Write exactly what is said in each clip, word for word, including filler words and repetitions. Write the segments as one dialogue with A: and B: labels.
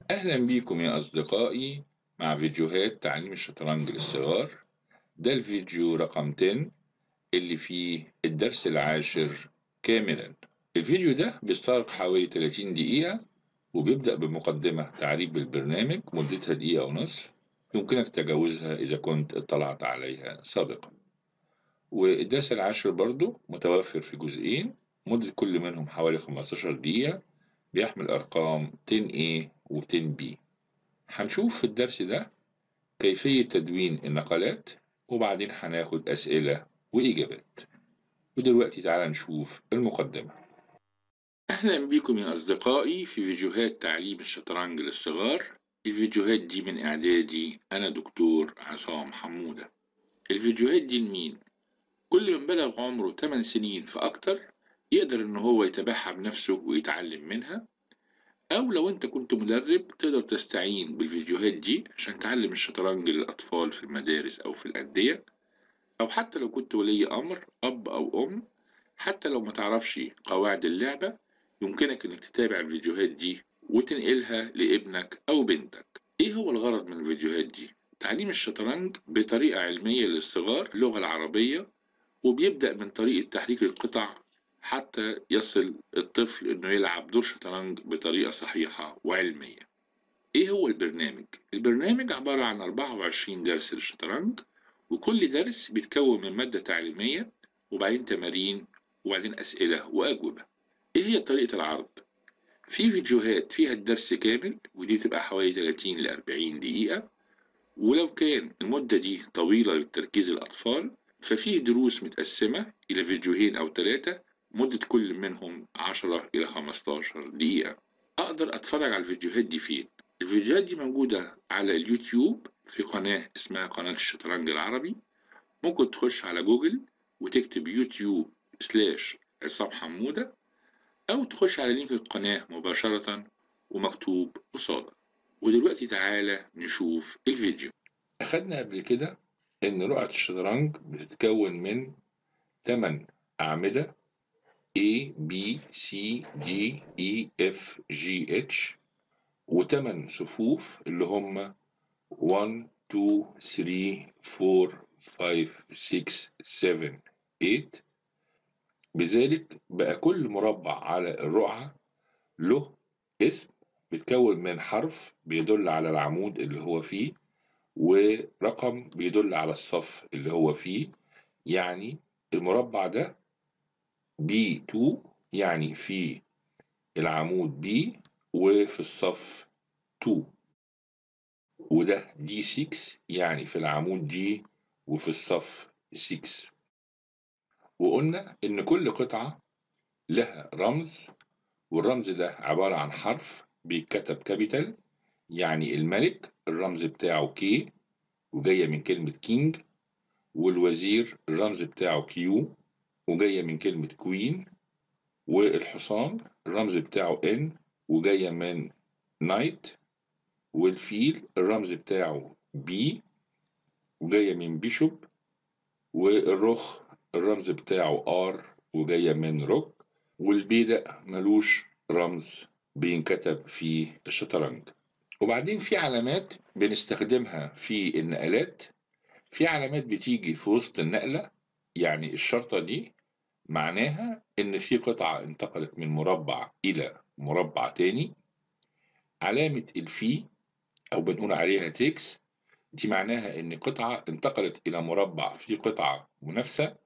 A: أهلا بيكم يا أصدقائي مع فيديوهات تعليم الشطرنج للصغار. ده الفيديو رقم عشرة اللي فيه الدرس العاشر كاملا. الفيديو ده بيستغرق حوالي ثلاثين دقيقة، وبيبدأ بمقدمة تعريف بالبرنامج مدتها دقيقة ونصف، يمكنك تجاوزها إذا كنت اطلعت عليها سابقا. والدرس العاشر برضو متوفر في جزئين، مدة كل منهم حوالي خمستاشر دقيقة، بيحمل أرقام عشرة A و عشرة B. هنشوف في الدرس ده كيفية تدوين النقلات، وبعدين هناخد أسئلة وإجابات. ودلوقتي تعالى نشوف المقدمة. أهلا بكم يا أصدقائي في فيديوهات تعليم الشطرنج للصغار. الفيديوهات دي من إعدادي أنا دكتور عصام حمودة. الفيديوهات دي لمين؟ كل من بلغ عمره ثماني سنين فأكتر يقدر إن هو يتابعها بنفسه ويتعلم منها، أو لو أنت كنت مدرب تقدر تستعين بالفيديوهات دي عشان تعلم الشطرنج للأطفال في المدارس أو في الأندية، أو حتى لو كنت ولي أمر أب أو أم. حتى لو ما تعرفش قواعد اللعبة يمكنك إنك تتابع الفيديوهات دي وتنقلها لابنك أو بنتك. إيه هو الغرض من الفيديوهات دي؟ تعليم الشطرنج بطريقة علمية للصغار اللغة العربية، وبيبدأ من طريقة تحريك القطع حتى يصل الطفل إنه يلعب دور شطرنج بطريقة صحيحة وعلمية. إيه هو البرنامج؟ البرنامج عبارة عن أربعة وعشرين درس للشطرنج، وكل درس بيتكون من مادة تعليمية وبعدين تمارين وبعدين أسئلة وأجوبة. إيه هي طريقة العرض؟ في فيديوهات فيها الدرس كامل، ودي تبقى حوالي ثلاثين ل أربعين دقيقة، ولو كان المدة دي طويلة لتركيز الأطفال ففيه دروس متقسمة إلى فيديوهين أو ثلاثة، مدة كل منهم عشرة إلى خمستاشر دقيقة. أقدر أتفرج على الفيديوهات دي فين؟ الفيديوهات دي موجودة على اليوتيوب في قناة اسمها قناة الشطرنج العربي. ممكن تخش على جوجل وتكتب يوتيوب سلاش عصام حمودة، أو تخش على لينك القناة مباشرة ومكتوب قصادك. ودلوقتي تعالى نشوف الفيديو. أخدنا قبل كده إن رقعة الشطرنج بتتكون من ثمانية أعمدة A B C D E F G H، وثمان صفوف اللي هم واحد اتنين تلاتة أربعة خمسة ستة سبعة تمانية. بذلك بقى كل مربع على الرقعة له اسم بيتكون من حرف بيدل على العمود اللي هو فيه، ورقم بيدل على الصف اللي هو فيه. يعني المربع ده بي اتنين يعني في العمود B وفي الصف اتنين، وده دي ستة يعني في العمود G وفي الصف ستة. وقلنا إن كل قطعة لها رمز، والرمز ده عبارة عن حرف بيتكتب كابيتال، يعني الملك الرمز بتاعه K وجاية من كلمة كينج، والوزير الرمز بتاعه كيو وجاية من كلمة كوين، والحصان الرمز بتاعه N وجاية من نايت، والفيل الرمز بتاعه B وجاية من بيشوب، والرخ الرمز بتاعه R وجاية من روك، والبيدق ملوش رمز بينكتب في الشطرنج. وبعدين في علامات بنستخدمها في النقلات. في علامات بتيجي في وسط النقلة، يعني الشرطة دي معناها إن في قطعة انتقلت من مربع إلى مربع تاني. علامة الفي أو بنقول عليها تيكس، دي معناها إن قطعة انتقلت إلى مربع في قطعة منافسة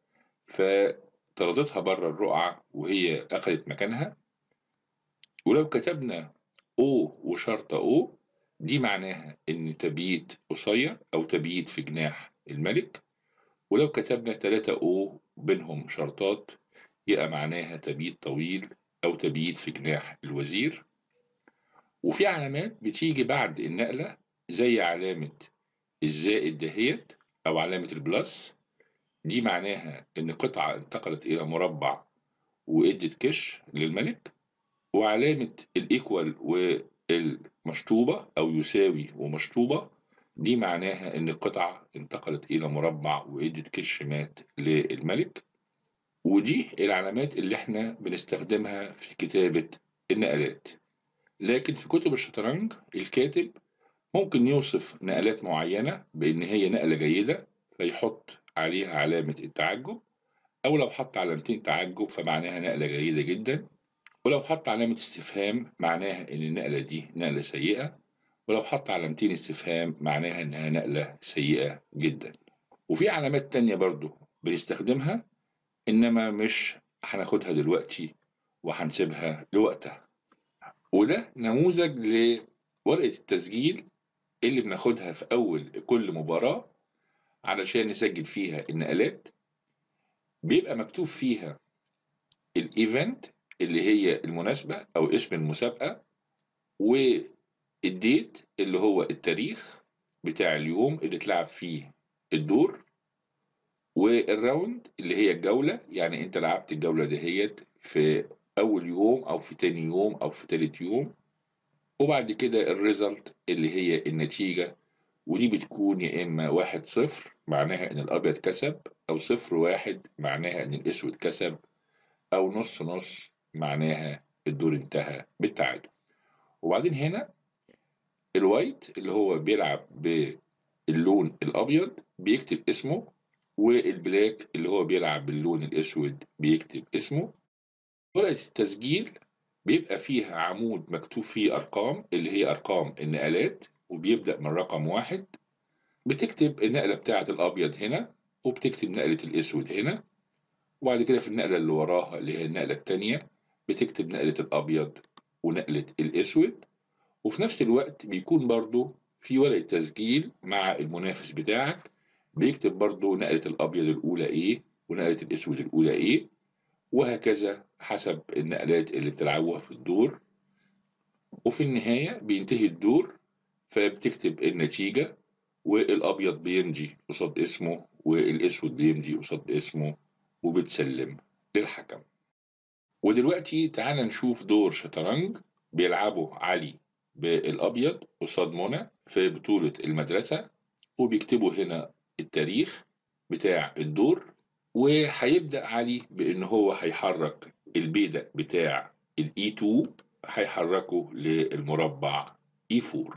A: فطردتها بره الرقعة وهي أخذت مكانها. ولو كتبنا O وشرطة O، دي معناها إن تبييت قصير أو تبييت في جناح الملك. ولو كتبنا تلاتة O بينهم شرطات يبقى معناها تبييت طويل أو تبييت في جناح الوزير. وفي علامات بتيجي بعد النقلة زي علامة الزائد دهيت أو علامة البلس، دي معناها إن قطعة انتقلت إلى مربع وإدت كش للملك. وعلامة الإيكوال والمشطوبة أو يساوي ومشطوبة، دي معناها إن القطعة انتقلت إلى مربع وإدت كش مات للملك. ودي العلامات اللي احنا بنستخدمها في كتابة النقلات. لكن في كتب الشطرنج الكاتب ممكن يوصف نقلات معينة بإن هي نقلة جيدة فيحط عليها علامة التعجب، أو لو حط علامتين تعجب فمعناها نقلة جيدة جدا، ولو حط علامة استفهام معناها إن النقلة دي نقلة سيئة، ولو حط علامتين استفهام معناها إنها نقلة سيئة جدا. وفي علامات تانية برضو بنستخدمها إنما مش هناخدها دلوقتي وهنسيبها لوقتها. وده نموذج لورقة التسجيل اللي بناخدها في أول كل مباراة علشان نسجل فيها النقلات. بيبقى مكتوب فيها الإيفنت اللي هي المناسبة أو اسم المسابقة، والديت اللي هو التاريخ بتاع اليوم اللي اتلعب فيه الدور، والراوند اللي هي الجولة، يعني انت لعبت الجولة دهيت في أول يوم أو في تاني يوم أو في تالت يوم، وبعد كده الريزلت اللي هي النتيجة، ودي بتكون يا إما واحد صفر معناها إن الأبيض كسب، أو صفر واحد معناها إن الأسود كسب، أو نص نص معناها الدور انتهى بالتعادل. وبعدين هنا الوايت اللي هو بيلعب باللون الأبيض بيكتب اسمه، والبلاك اللي هو بيلعب باللون الأسود بيكتب اسمه. ورقة التسجيل بيبقى فيها عمود مكتوب فيه أرقام اللي هي أرقام النقلات، وبيبدأ من رقم واحد. بتكتب النقلة بتاعة الأبيض هنا، وبتكتب نقلة الأسود هنا، وبعد كده في النقلة اللي وراها اللي هي النقلة التانية بتكتب نقلة الأبيض ونقلة الأسود. وفي نفس الوقت بيكون برضو في ورقة تسجيل مع المنافس بتاعك بيكتب برضو نقلة الأبيض الأولى إيه ونقلة الأسود الأولى إيه، وهكذا حسب النقلات اللي بتلعبوها في الدور. وفي النهاية بينتهي الدور فبتكتب النتيجة، والأبيض بيمضي قصاد اسمه والأسود بيمضي قصاد اسمه، وبتسلم للحكم. ودلوقتي تعال نشوف دور شطرنج بيلعبه علي بالأبيض قصاد منى في بطولة المدرسة، وبيكتبوا هنا التاريخ بتاع الدور. وهيبدأ علي بإن هو هيحرك البيدق بتاع الإي اتنين، هيحركه للمربع إي أربعة.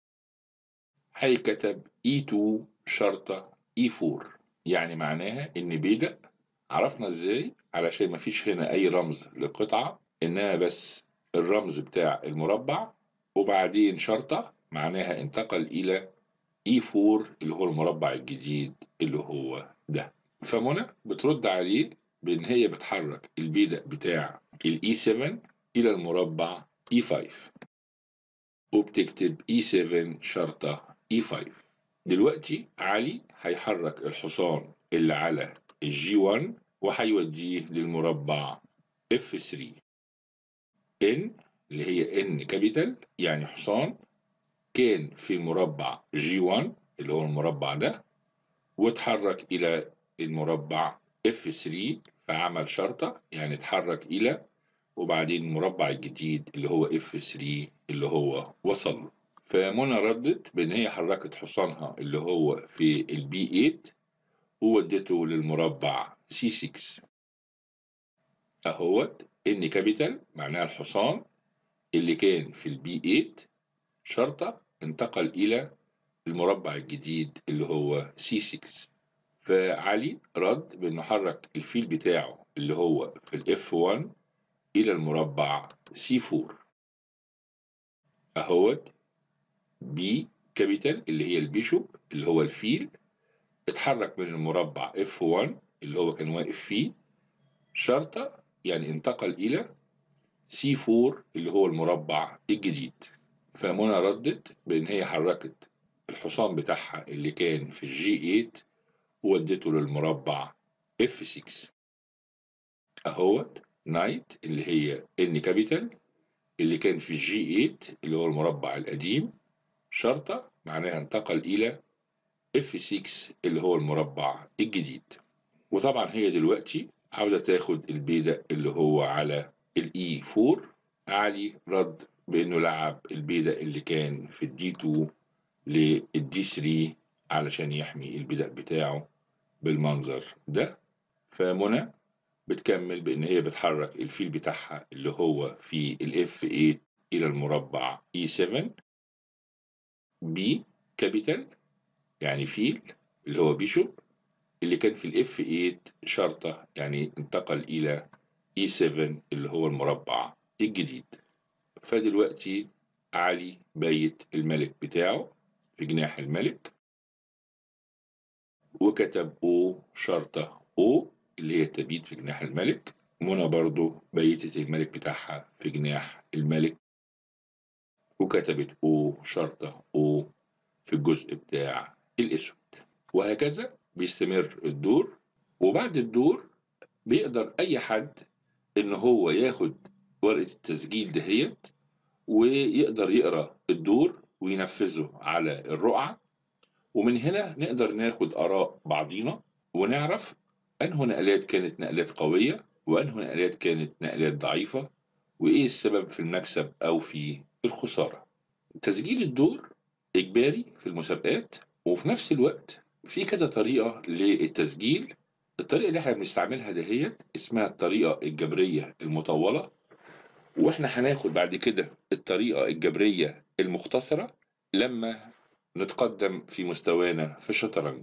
A: هيكتب إي اتنين شرطة إي أربعة، يعني معناها إن بيدق عرفنا إزاي علشان مفيش هنا أي رمز للقطعة إنها بس الرمز بتاع المربع، وبعدين شرطة معناها انتقل إلى إي أربعة اللي هو المربع الجديد اللي هو ده. فمنى بترد عليه بإن هي بتحرك البيدق بتاع الإي سبعة إلى المربع إي خمسة، وبتكتب إي سبعة شرطة إي خمسة. دلوقتي علي هيحرك الحصان اللي على الجي واحد وهيوديه للمربع اف ثلاثة. ان اللي هي ان كابيتال يعني حصان كان في مربع جي واحد اللي هو المربع ده، واتحرك الى المربع اف ثلاثة فعمل شرطة يعني اتحرك الى، وبعدين المربع الجديد اللي هو اف ثلاثة اللي هو وصل له. فمنى ردت بان هي حركت حصانها اللي هو في البي ثمانية وودته للمربع سي ستة. اهوت ان كابيتال معناها الحصان اللي كان في البي ثمانية شرطة انتقل الى المربع الجديد اللي هو سي ستة. فعلي رد بانه حرك الفيل بتاعه اللي هو في الاف واحد الى المربع سي أربعة. اهوت بي كابيتال اللي هي البيشوب اللي هو الفيل اتحرك من المربع اف واحد اللي هو كان واقف فيه شرطة يعني انتقل إلى سي أربعة اللي هو المربع الجديد. فمنى ردت بإن هي حركت الحصان بتاعها اللي كان في الجي ثمانية وودته للمربع اف ستة. اهوت نايت اللي هي ان كابيتال اللي كان في الجي ثمانية اللي هو المربع القديم شرطة معناها انتقل إلى اف ستة اللي هو المربع الجديد. وطبعا هي دلوقتي عاوزة تاخد البيدق اللي هو على الاي أربعة. علي رد بانه لعب البيدق اللي كان في الدي اتنين للدي ثلاثة علشان يحمي البيدق بتاعه بالمنظر ده. فمنى بتكمل بان هي بتحرك الفيل بتاعها اللي هو في الاف ثمانية إلى المربع إي سبعة. بي كابيتال يعني فيل اللي هو بيشوب اللي كان في الاف ثمانية شرطة، يعني انتقل إلى إي سبعة اللي هو المربع الجديد. فدلوقتي علي بيت الملك بتاعه في جناح الملك، وكتب او شرطة او اللي هي تبيت في جناح الملك. منى برضو بيتت الملك بتاعها في جناح الملك، وكتبت او شرطة او في الجزء بتاع الاسود. وهكذا بيستمر الدور. وبعد الدور بيقدر اي حد ان هو ياخد ورقة التسجيل دهيت ويقدر يقرأ الدور وينفذه على الرقعة. ومن هنا نقدر ناخد آراء بعضينا ونعرف أنه نقلات كانت نقلات قوية وأنه نقلات كانت نقلات ضعيفة، وإيه السبب في المكسب أو في الخسارة. تسجيل الدور إجباري في المسابقات، وفي نفس الوقت في كذا طريقة للتسجيل. الطريقة اللي احنا بنستعملها دهيت اسمها الطريقة الجبرية المطولة، واحنا هناخد بعد كده الطريقة الجبرية المختصرة لما نتقدم في مستوانا في الشطرنج.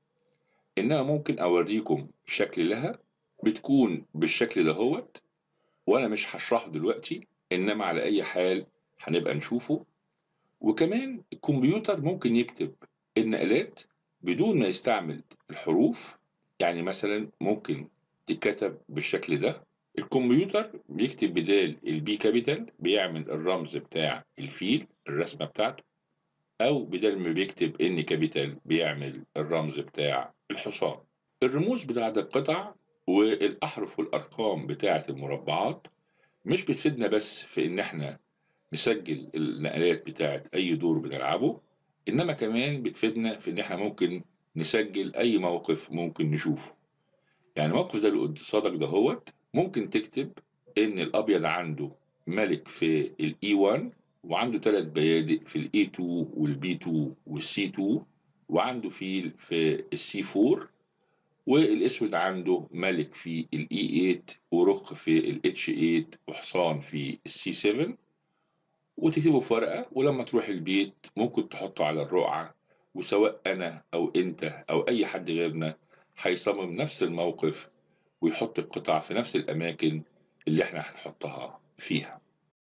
A: انما ممكن اوريكم شكل لها بتكون بالشكل دهوت، وانا مش هشرحه دلوقتي، انما على اي حال هنبقى نشوفه. وكمان الكمبيوتر ممكن يكتب النقلات بدون ما يستعمل الحروف، يعني مثلا ممكن تتكتب بالشكل ده. الكمبيوتر بيكتب بدال البي كابيتال بيعمل الرمز بتاع الفيل الرسمة بتاعته، أو بدل ما بيكتب ان كابيتال بيعمل الرمز بتاع الحصان. الرموز بتاعت القطع والأحرف والأرقام بتاعت المربعات مش بتفيدنا بس في إن احنا نسجل النقلات بتاعت أي دور بنلعبه، إنما كمان بتفيدنا في إن احنا ممكن نسجل أي موقف ممكن نشوفه. يعني موقف زي اللي قصادك دهوت ممكن تكتب إن الأبيض عنده ملك في الإي واحد، وعنده ثلاث بيادق في الإي اتنين والبي اتنين والسي اتنين، وعنده فيل في السي أربعة، والأسود عنده ملك في الإي ثمانية ورخ في الاتش ثمانية وحصان في السي سبعة. وتكتبه في ورقة، ولما تروح البيت ممكن تحطه على الرقعة، وسواء أنا أو أنت أو أي حد غيرنا هيصمم نفس الموقف ويحط القطع في نفس الأماكن اللي احنا هنحطها فيها.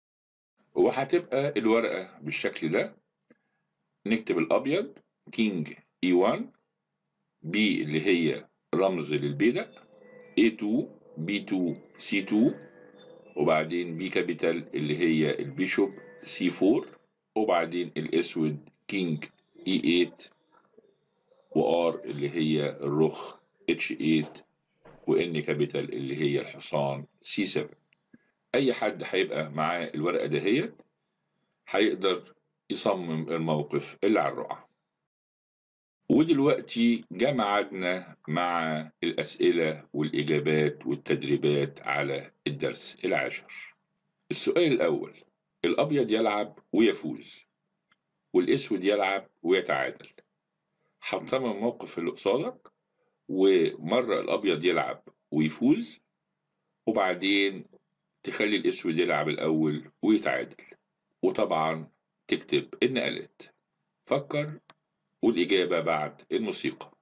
A: وهتبقى الورقة بالشكل ده. نكتب الأبيض كينج إي واحد، بي اللي هي رمز للبيدق، إيه اتنين بي اتنين سي اتنين، وبعدين بي كابيتال اللي هي البيشوب سي أربعة، وبعدين الأسود كينج إي تمانية، وآر اللي هي الرخ اتش تمانية، وإن كابيتال اللي هي الحصان سي سبعة. أي حد هيبقى معاه الورقة دهيت هيقدر يصمم الموقف اللي على الرقعة. ودلوقتي جه ميعادنا مع الأسئلة والإجابات والتدريبات على الدرس العاشر. السؤال الأول: الأبيض يلعب ويفوز والأسود يلعب ويتعادل. هتصمم الموقف اللي قصادك، ومرة الأبيض يلعب ويفوز، وبعدين تخلي الأسود يلعب الأول ويتعادل، وطبعا تكتب النقلات. فكر، والإجابة بعد الموسيقى.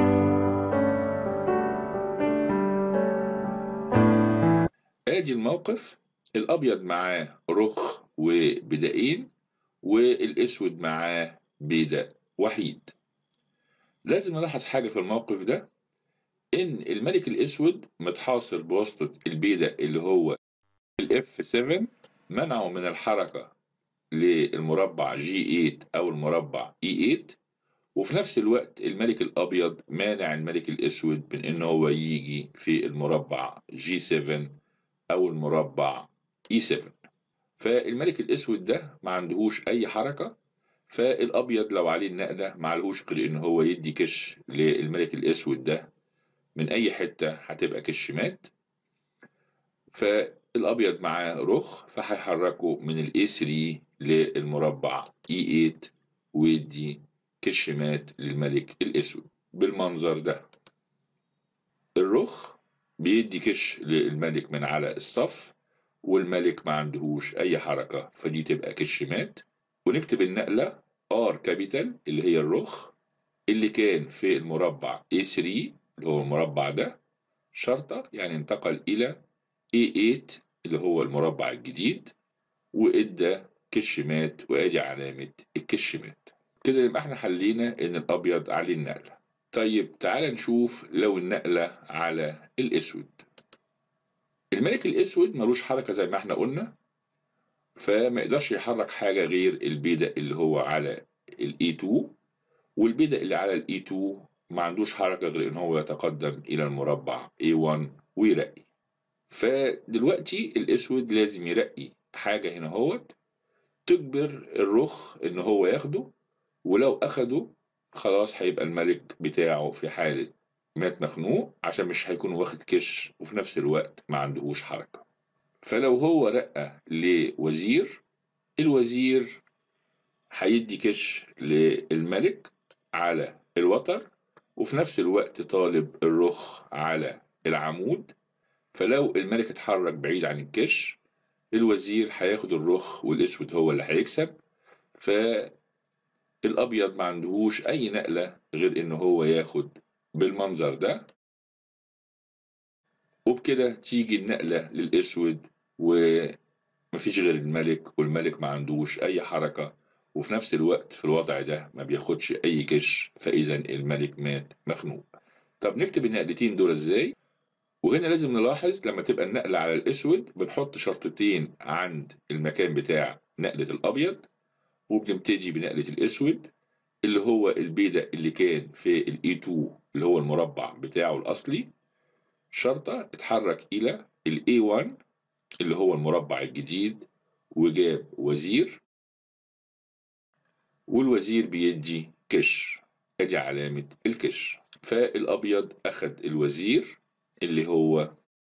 A: ادي الموقف: الابيض معاه رخ وبدائين، والاسود معاه بيدق وحيد. لازم نلاحظ حاجة في الموقف ده، ان الملك الاسود متحاصر بواسطة البيدق اللي هو الاف سبعة، منعه من الحركة للمربع جي تمانية او المربع اي تمانية. وفي نفس الوقت الملك الابيض مانع الملك الاسود من ان هو يجي في المربع جي سبعة او المربع اي سبعة. فالملك الاسود ده ما عندهوش اي حركة، فالابيض لو عليه النقلة ما عليهوش غير ان هو يدي كش للملك الاسود ده من اي حتة، هتبقى كش مات. فالابيض معاه رخ، فهيحركه من الاي ثلاثة للمربع اي تمانية ويدي كش مات للملك الاسود بالمنظر ده. الرخ بيدي كش للملك من على الصف، والملك ما عندهوش أي حركة، فدي تبقى كش مات. ونكتب النقلة R كابيتال اللي هي الرخ اللي كان في المربع إيه ثري اللي هو المربع ده شرطة، يعني انتقل إلى إيه إيت اللي هو المربع الجديد وإدى كش مات، وأدي علامة الكش مات. كده يبقى احنا حلينا إن الأبيض عليه النقلة. طيب تعال نشوف لو النقلة على الأسود. الملك الأسود ملوش حركة زي ما احنا قلنا، فما يقدرش يحرك حاجة غير البيدق اللي هو على ال إيه تو، والبيدق اللي على ال إيه تو ما عندوش حركة غير إن هو يتقدم إلى المربع إيه ون ويرقي. فدلوقتي الأسود لازم يرقي حاجة هنا هوت تجبر الرخ إن هو ياخده، ولو أخده خلاص هيبقى الملك بتاعه في حالة مات مخنوق، عشان مش هيكون واخد كش وفي نفس الوقت ما عندهوش حركة. فلو هو رقى لوزير، الوزير هيدي كش للملك على الوتر، وفي نفس الوقت طالب الرخ على العمود. فلو الملك اتحرك بعيد عن الكش، الوزير هياخد الرخ والاسود هو اللي هيكسب. فالابيض ما عندهوش اي نقلة غير ان هو ياخد بالمنظر ده، وبكده تيجي النقلة للاسود ومفيش غير الملك، والملك ما عندوش اي حركة، وفي نفس الوقت في الوضع ده ما بياخدش اي كش، فاذا الملك مات مخنوق. طب نكتب النقلتين دول ازاي؟ وهنا لازم نلاحظ لما تبقى النقلة على الأسود بنحط شرطتين عند المكان بتاع نقلة الأبيض، وبنبتدي بنقلة الأسود اللي هو البيدق اللي كان في ال إيه تو اللي هو المربع بتاعه الأصلي، شرطة اتحرك إلى ال إيه ون اللي هو المربع الجديد وجاب وزير، والوزير بيدي كش، ادي علامة الكش. فالأبيض أخد الوزير اللي هو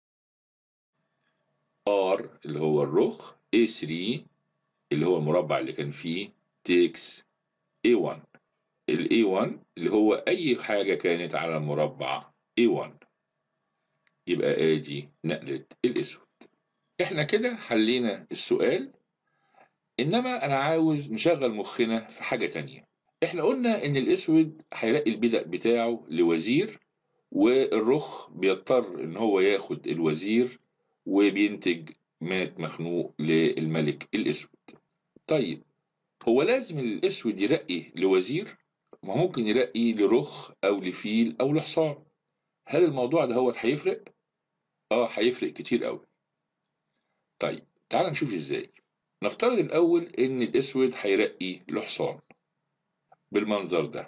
A: R اللي هو الرخ، إيه ثري اللي هو المربع اللي كان فيه تيكس إيه ون، ال إيه ون اللي هو أي حاجة كانت على المربع إيه ون. يبقى آدي نقلة الأسود. إحنا كده حلينا السؤال، إنما أنا عاوز نشغل مخنا في حاجة تانية. إحنا قلنا إن الأسود هيلاقي البدأ بتاعه لوزير، والرخ بيضطر إن هو ياخد الوزير وبينتج مات مخنوق للملك الأسود. طيب هو لازم الأسود يرقي لوزير؟ ما ممكن يرقي لرخ أو لفيل أو لحصان. هل الموضوع ده هو هيفرق؟ آه هيفرق كتير أوي. طيب تعال نشوف إزاي. نفترض الأول إن الأسود هيرقي لحصان بالمنظر ده.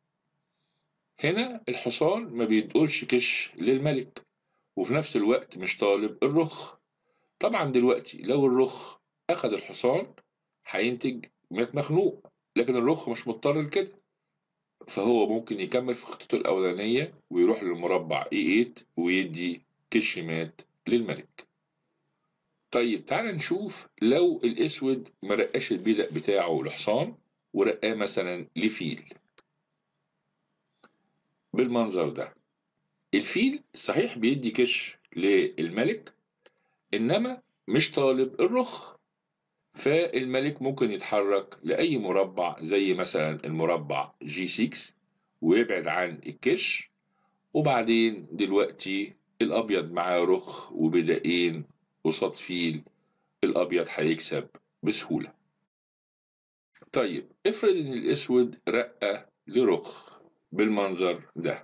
A: هنا الحصان ما بيدقلش كش للملك، وفي نفس الوقت مش طالب الرخ. طبعا دلوقتي لو الرخ أخد الحصان هينتج مات مخنوق، لكن الرخ مش مضطر لكده، فهو ممكن يكمل في خطته الأولانية ويروح للمربع إيه إيت ويدي كش مات للملك. طيب تعال نشوف لو الأسود ما رقاش البيدق بتاعه لحصان ورقاه مثلا لفيل بالمنظر ده. الفيل صحيح بيدي كش للملك، إنما مش طالب الرخ، فالملك ممكن يتحرك لأي مربع زي مثلا المربع جي ستة ويبعد عن الكش، وبعدين دلوقتي الأبيض معاه رخ وبدائين قصاد فيل، الأبيض هيكسب بسهولة. طيب افرض إن الأسود رقة لرخ بالمنظر ده.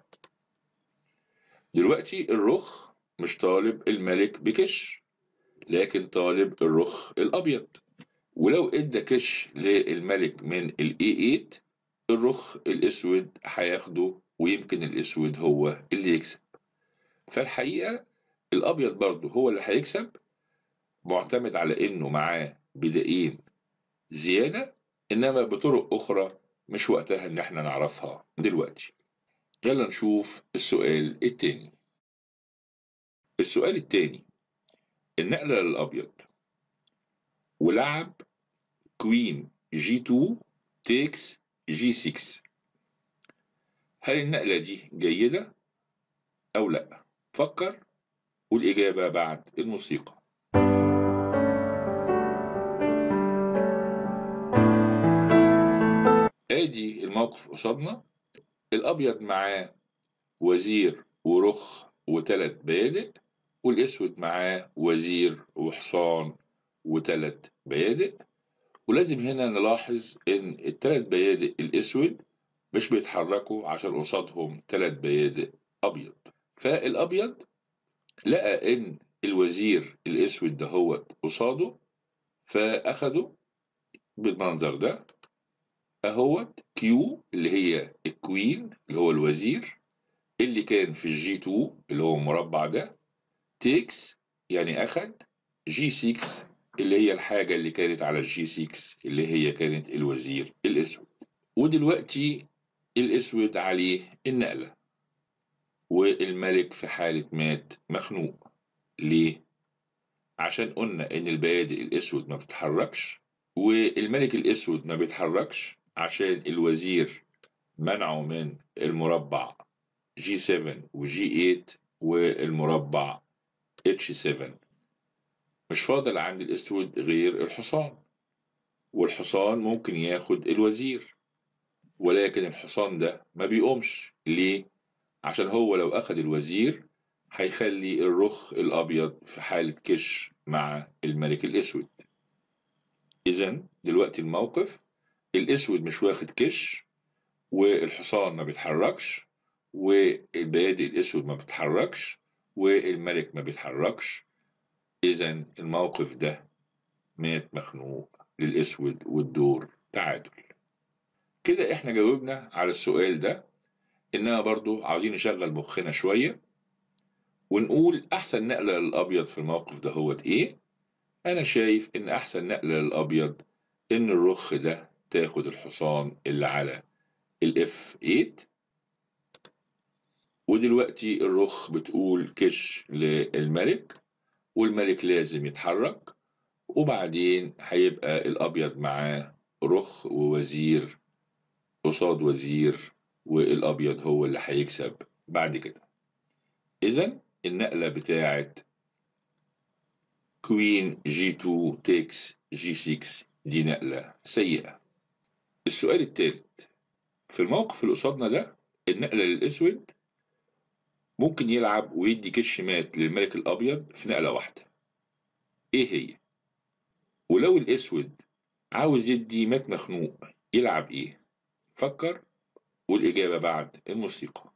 A: دلوقتي الرخ مش طالب الملك بكش، لكن طالب الرخ الأبيض، ولو ادى كش للملك من الاي ثمانية الرخ الاسود هياخده، ويمكن الاسود هو اللي يكسب. فالحقيقة الابيض برضه هو اللي هيكسب، معتمد على انه معاه بدائين زيادة، انما بطرق اخرى مش وقتها ان احنا نعرفها دلوقتي. يلا نشوف السؤال التاني. السؤال التاني، النقلة للابيض ولعب كوين جي تو تيكس جي ستة، هل النقلة دي جيدة أو لأ؟ فكر والإجابة بعد الموسيقى. ادي الموقف قصادنا، الابيض معاه وزير ورخ وثلاث بيادق، والاسود معاه وزير وحصان وثلاث بيادق. ولازم هنا نلاحظ ان الثلاث بيادق الاسود مش بيتحركوا عشان قصادهم ثلاث بيادق ابيض. فالابيض لقى ان الوزير الاسود دهوت قصاده، فاخده بالمنظر ده اهوت كيو اللي هي الكوين اللي هو الوزير اللي كان في الجي اتنين اللي هو المربع ده، تيكس يعني اخد جي ستة اللي هي الحاجة اللي كانت على الجي ستة اللي هي كانت الوزير الاسود. ودلوقتي الاسود عليه النقلة، والملك في حالة مات مخنوق. ليه؟ عشان قلنا ان البيادق الاسود ما بتتحركش، والملك الاسود ما بيتحركش عشان الوزير منعه من المربع جي سبعة وجي تمانية والمربع اتش سبعة. مش فاضل عند الاسود غير الحصان، والحصان ممكن ياخد الوزير، ولكن الحصان ده ما بيقومش. ليه؟ عشان هو لو اخد الوزير هيخلي الرخ الابيض في حالة كش مع الملك الاسود. اذا دلوقتي الموقف الاسود مش واخد كش، والحصان ما بيتحركش، والبيادق الاسود ما بيتحركش، والملك ما بيتحركش. اذا الموقف ده مات مخنوق للاسود والدور تعادل. كده احنا جاوبنا على السؤال ده، انما برضو عاوزين نشغل مخنا شوية ونقول احسن نقلة للابيض في الموقف ده هو ايه. انا شايف ان احسن نقلة للابيض ان الرخ ده تاخد الحصان اللي على الاف تمانية، ودلوقتي الرخ بتقول كش للملك، والملك لازم يتحرك، وبعدين هيبقى الابيض معاه رخ ووزير قصاد وزير، والابيض هو اللي هيكسب بعد كده. اذا النقلة بتاعت كوين جي اتنين تيكس جي ستة دي نقلة سيئة. السؤال الثالث، في الموقف اللي قصادنا ده النقلة للاسود ممكن يلعب ويدي كش مات للملك الابيض في نقلة واحدة، ايه هي؟ ولو الاسود عاوز يدي مات مخنوق يلعب ايه؟ فكر، والاجابة بعد الموسيقى.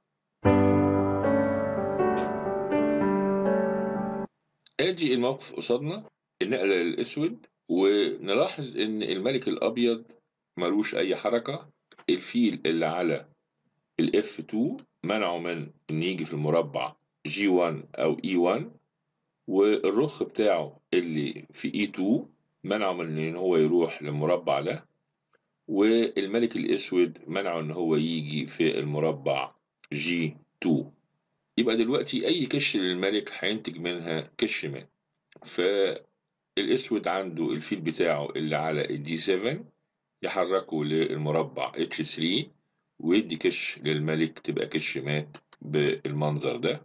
A: ادي الموقف قصادنا، النقلة للاسود، ونلاحظ ان الملك الابيض ملوش اي حركة. الفيل اللي على الاف اتنين منعه من ان يجي في المربع جي واحد او اي واحد، والرخ بتاعه اللي في اي اتنين منعه من ان هو يروح للمربع ده، والملك الاسود منعه ان هو يجي في المربع جي اتنين. يبقى دلوقتي اي كش للملك هينتج منها كش مات. فالاسود عنده الفيل بتاعه اللي على الدي سبعة يحركه للمربع اتش تلاتة ويدي كش للملك، تبقى كش مات بالمنظر ده.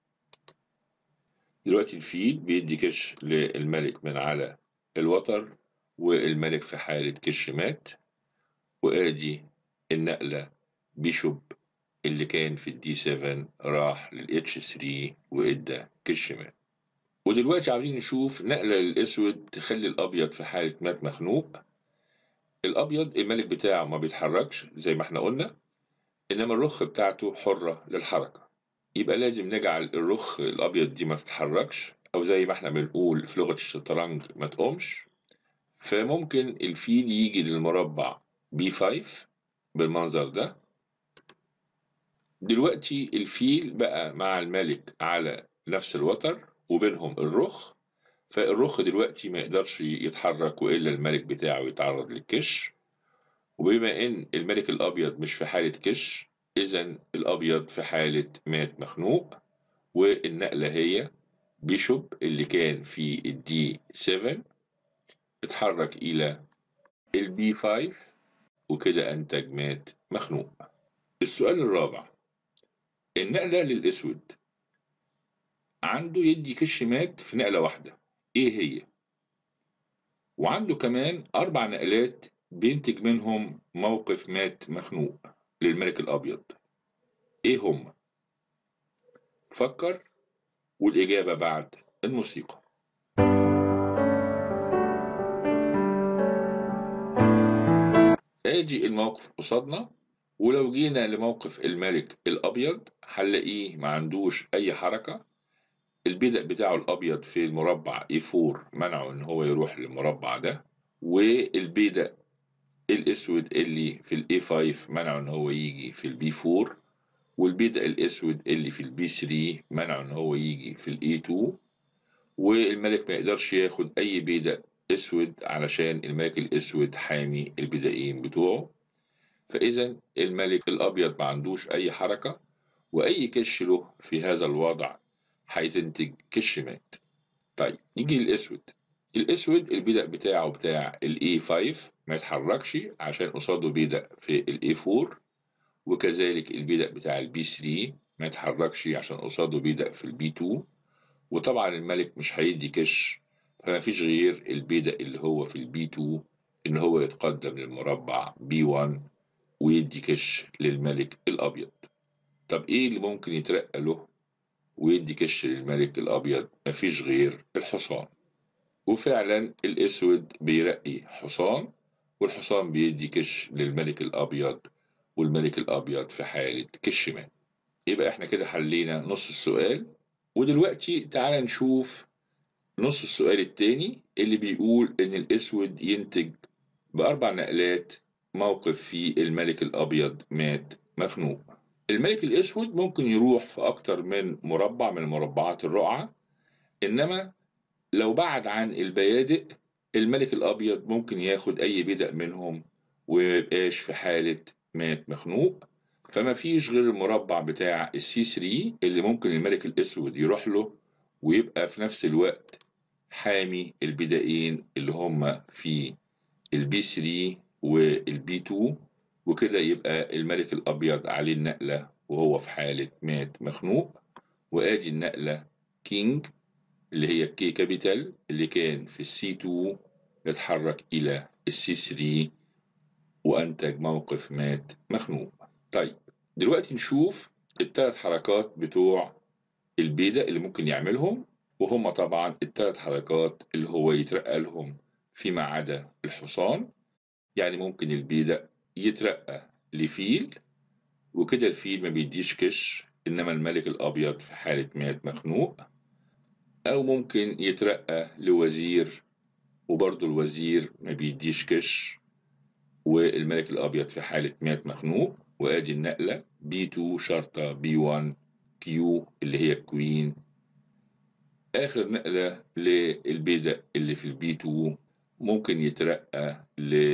A: دلوقتي الفيل بيدي كش للملك من على الوتر، والملك في حالة كش مات. وادي النقلة بيشوب اللي كان في الدي سبعة راح للاتش تلاتة وادى كش مات. ودلوقتي عاوزين نشوف نقلة للاسود تخلي الابيض في حالة مات مخنوق. الابيض الملك بتاعه ما بيتحركش زي ما احنا قلنا، انما الرخ بتاعته حرة للحركة. يبقى لازم نجعل الرخ الابيض دي ما تتحركش، او زي ما احنا بنقول في لغة الشطرنج ما تقومش. فممكن الفيل يجي للمربع بي خمسة بالمنظر ده. دلوقتي الفيل بقى مع الملك على نفس الوتر وبينهم الرخ، فالرخ دلوقتي ما يقدرش يتحرك وإلا الملك بتاعه يتعرض للكش. وبما ان الملك الابيض مش في حالة كش، اذا الابيض في حالة مات مخنوق. والنقلة هي بيشوب اللي كان في الدي سبعة اتحرك الى البي خمسة، وكده انتج مات مخنوق. السؤال الرابع، النقلة للاسود عنده يدي كش مات في نقلة واحدة، ايه هي؟ وعنده كمان اربع نقلات بينتج منهم موقف مات مخنوق للملك الأبيض. إيه هم؟ فكر، والإجابة بعد الموسيقى. ادي الموقف قصادنا، ولو جينا لموقف الملك الأبيض هنلاقيه ما عندوش أي حركة. البدء بتاعه الأبيض في المربع إيه فور منعه إن هو يروح للمربع ده، والبدء الأسود اللي في الإيه فايف منعه إن هو يجي في البي فور، والبدء الأسود اللي في البي ثري منعه إن هو يجي في الإيه تو، والملك ما يقدرش ياخد أي بدء أسود علشان الملك الأسود حامي البدائين بتوعه. فإذا الملك الأبيض ما عندوش أي حركة، وأي كش له في هذا الوضع هيتنتج كش مات. طيب نيجي للأسود. الأسود البدء بتاعه بتاع ال إيه فايف ما يتحركش عشان قصاده بدء في ال إيه فور، وكذلك البدء بتاع ال بي ثري ما يتحركش عشان قصاده بدء في ال بي تو، وطبعا الملك مش هيدي كش، فما فيش غير البدء اللي هو في ال بي تو إن هو يتقدم للمربع بي ون ويدي كش للملك الأبيض. طب إيه اللي ممكن يترقى له ويدي كش للملك الأبيض؟ مفيش غير الحصان. وفعلا الأسود بيرقي حصان، والحصان بيدي كش للملك الأبيض، والملك الأبيض في حالة كش مات. يبقى احنا كده حلينا نص السؤال. ودلوقتي تعال نشوف نص السؤال التاني اللي بيقول إن الأسود ينتج بأربع نقلات موقف فيه الملك الأبيض مات مخنوق. الملك الأسود ممكن يروح في أكتر من مربع من مربعات الرقعة، إنما لو بعد عن البيادق الملك الأبيض ممكن ياخد أي بدء منهم وميبقاش في حالة مات مخنوق. فما فيش غير المربع بتاع السي ثري اللي ممكن الملك الأسود يروح له ويبقى في نفس الوقت حامي البدائين اللي هم في البي ثري والبي تو، وكده يبقى الملك الأبيض عليه النقلة وهو في حالة مات مخنوق. وآدي النقلة كينج اللي هي الكي كابيتال اللي كان في السي تو يتحرك إلى السي ثري وأنتج موقف مات مخنوق. طيب دلوقتي نشوف الثلاث حركات بتوع البيدق اللي ممكن يعملهم، وهم طبعا الثلاث حركات اللي هو يترقى لهم فيما عدا الحصان. يعني ممكن البيدق يترقى لفيل، وكده الفيل ما بيديش كش إنما الملك الأبيض في حالة مات مخنوق. أو ممكن يترقى لوزير، وبرضه الوزير ما بيديش كش والملك الأبيض في حالة مات مخنوق. وآدي النقلة بي تو شرطة بي ون كيو اللي هي الكوين. آخر نقلة للبيدق اللي في البي تو ممكن يترقى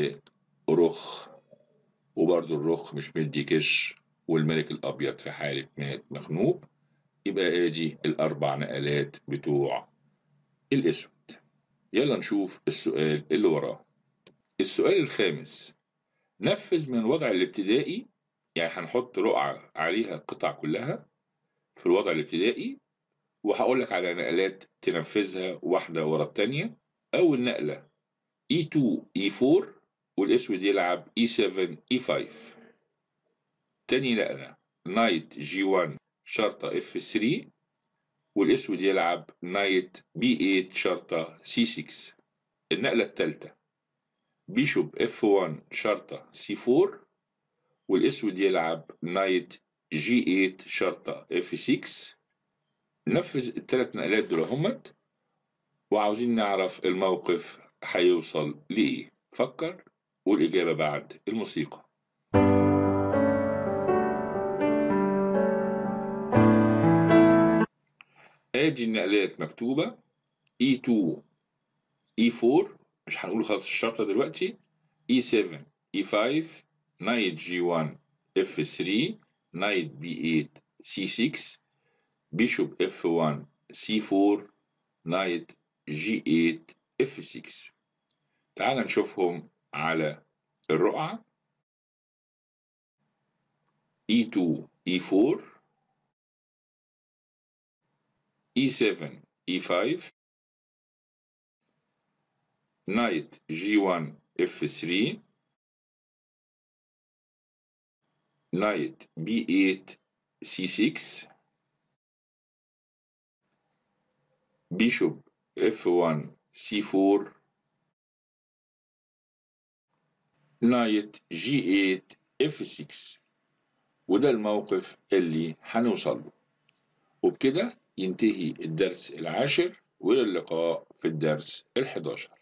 A: لرخ، وبرضه الرخ مش مدي كش والملك الأبيض في حالة مات مخنوق. يبقى ادي الأربع نقلات بتوع الأسود. يلا نشوف السؤال اللي وراه. السؤال الخامس: نفذ من الوضع الابتدائي، يعني هنحط رقعة عليها القطع كلها في الوضع الابتدائي، وهقول لك على نقلات تنفذها واحدة ورا التانية. أول نقلة إيه تو إيه فور والأسود يلعب إيه سفن إيه فايف. تاني نقلة نايت جي ون شرطة إف ثري والأسود يلعب نايت بي ثمانية شرطة سي ستة. النقلة التالتة بيشوب إف ون شرطة سي فور والأسود يلعب نايت جي ثمانية شرطة إف ستة. نفذ الثلاث نقلات دول همت، وعاوزين نعرف الموقف هيوصل لإيه. فكر، والإجابة بعد الموسيقى. ادي النقلات مكتوبة إيه تو إيه فور، مش هنقول خالص الشرطة دلوقتي، إيه سفن إيه فايف نايت جي ون إف ثري نايت بي ثمانية سي ستة بيشوب إف ون سي فور نايت جي ثمانية إف ستة. تعال نشوفهم على الرقعة. إيه تو إيه فور إيه سفن إيه فايف نايت جي ون إف ثري نايت بي ثمانية سي ستة، بيشوب اف واحد سي أربعة، نايت جي ثمانية اف ستة. وده الموقف اللي هنوصل له. وبكده ينتهي الدرس العاشر، وإلى اللقاء في الدرس الحداشر.